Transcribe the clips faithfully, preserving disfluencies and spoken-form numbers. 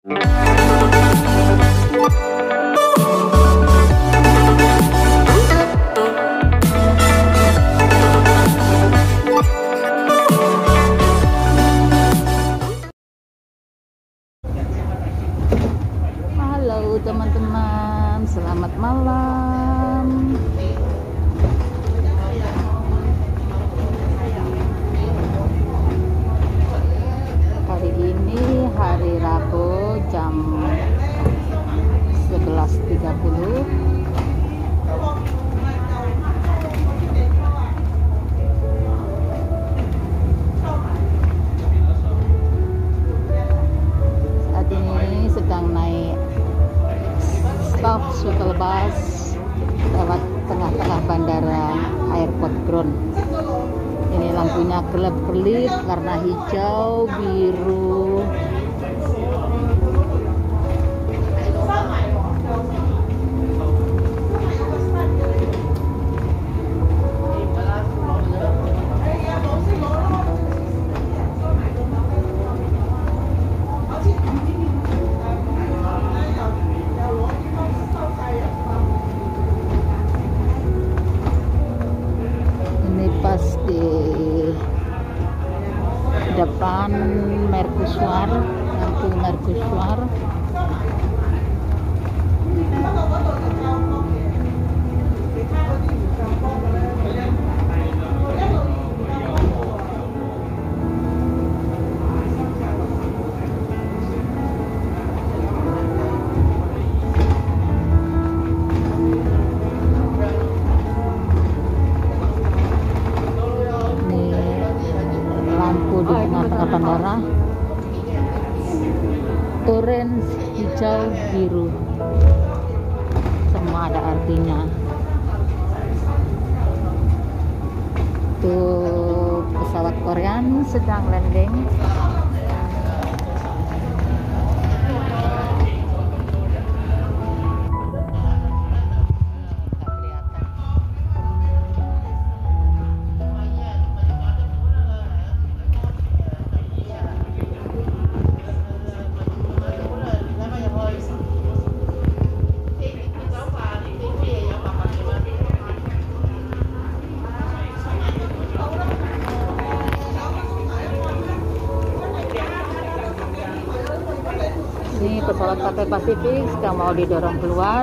Halo teman-teman, selamat malam. Hari ini hari Rabu jam sebelas tiga puluh. Saat ini sedang naik stop shuttle bus lewat tengah-tengah bandara Airport Ground. Ini lampunya gelap-gelip karena hijau, biru. Di depan Mercusuar, lampu Mercusuar. Di tengah-tengah bandara, orange, hijau, biru, semua ada artinya. Tuh pesawat Korean sedang landing. Ini pesawat Cathay Pacific sedang mau didorong keluar.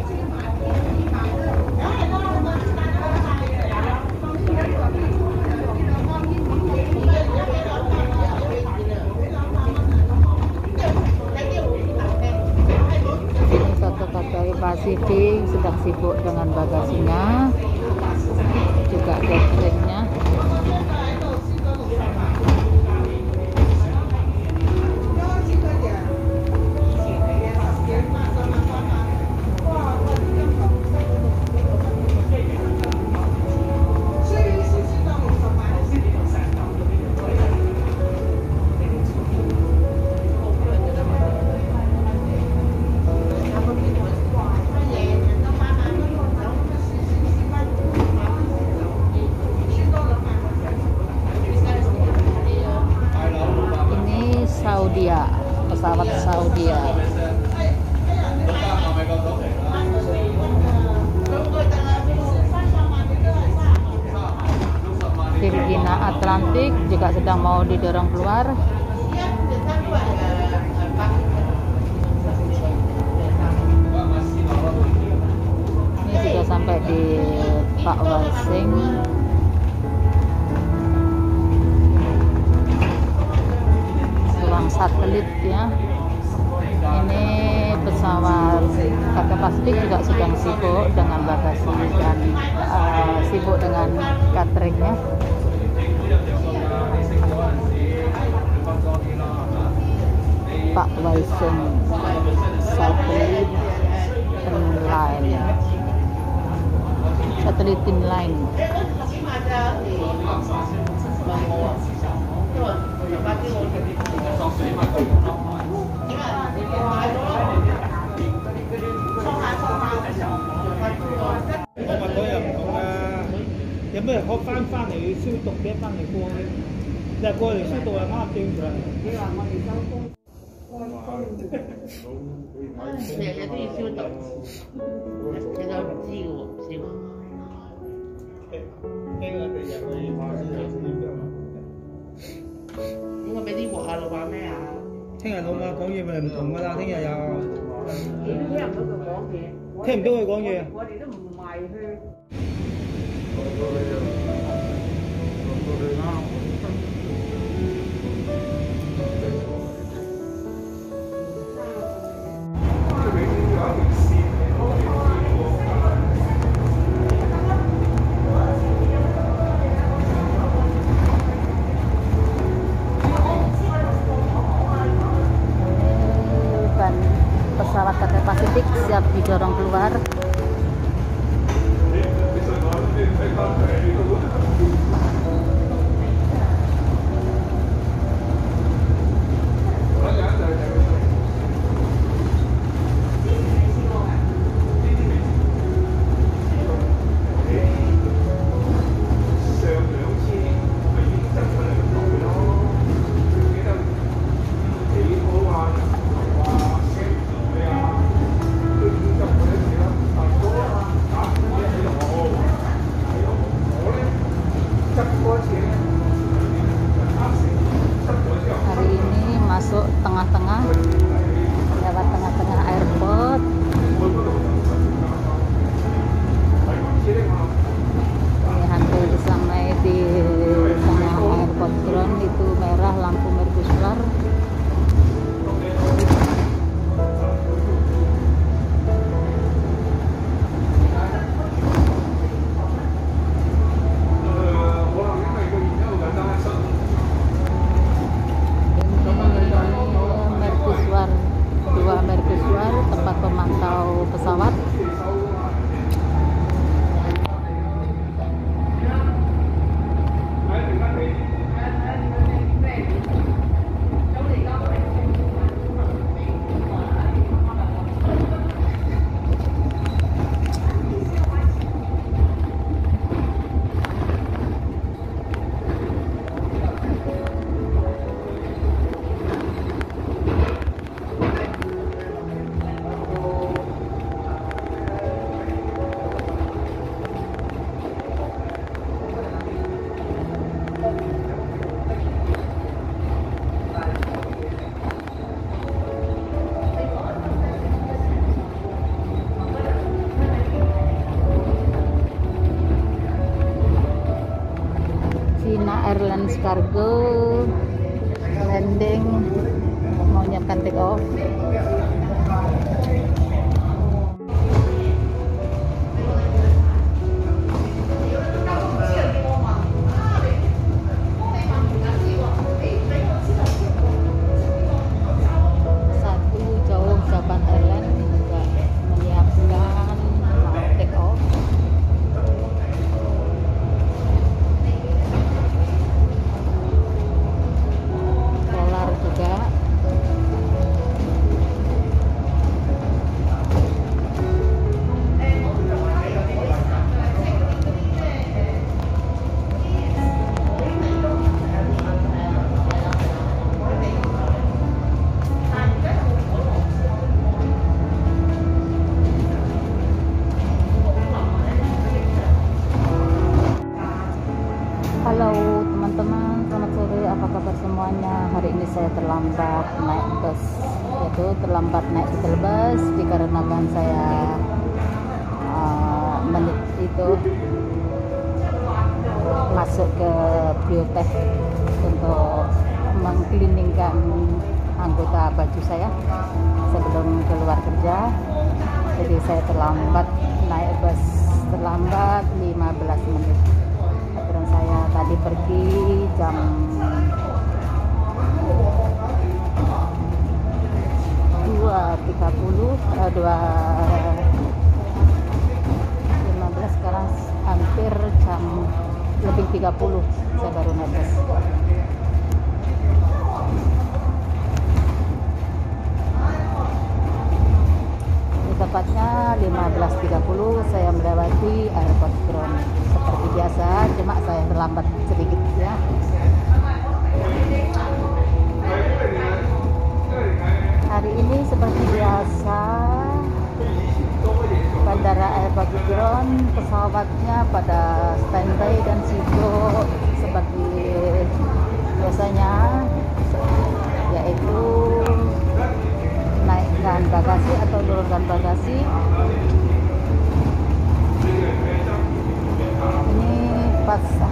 Ini satu Cathay Pacific sedang sibuk dengan bagasinya, juga cateringnya. Saudia, pesawat Saudia. Virgin Atlantic juga sedang mau didorong keluar. Ini sudah sampai di Pak Wasing. Satelit ya. Ini pesawat Cathay Pacific juga sedang sibuk dengan bagasi dan uh, sibuk dengan cateringnya. Pak Waiseng Satelit Line, Satelit Line. 日日都要消毒，你都唔知嘅喎，消。聽我哋入去話先有先點樣？應該俾啲鑊下老闆咩啊？ 聽日老馬講嘢咪唔同㗎啦，聽日又你都聽唔到佢講嘢， 聽唔到佢講嘢。 我哋都唔賣去。 Pesawat Cathay Pacific siap didorong keluar. Hari ini masuk tengah-tengah, lewat tengah-tengah airport. Ini hampir sampai di tengah airport ground, itu merah lampu mercusuar. Dua mercusuar, tempat pemantau pesawat. China Airlines Cargo landing, mau nyiapkan take off. Satu jauh Japan Airlines juga menyiapkan mau take off. Juga halo teman-teman, selamat sore, apa kabar semuanya? Hari ini saya terlambat naik bus, yaitu terlambat naik shuttle bus dikarenakan saya uh, menit itu masuk ke biotech untuk mengkliningkan anggota baju saya sebelum keluar kerja. Jadi saya terlambat naik bus, terlambat lima belas menit. Aturan saya tadi pergi jam dua tiga puluh, dua lima belas, sekarang hampir jam lebih tiga puluh saya baru naik bus. Tepatnya lima belas tiga puluh saya melewati airport ground seperti biasa, cuma saya terlambat sedikit ya. hari ini seperti biasa Bandara Air Bagus Ground, pesawatnya pada standby dan sibuk seperti biasanya, yaitu naikkan bagasi atau turunkan bagasi. Ini pas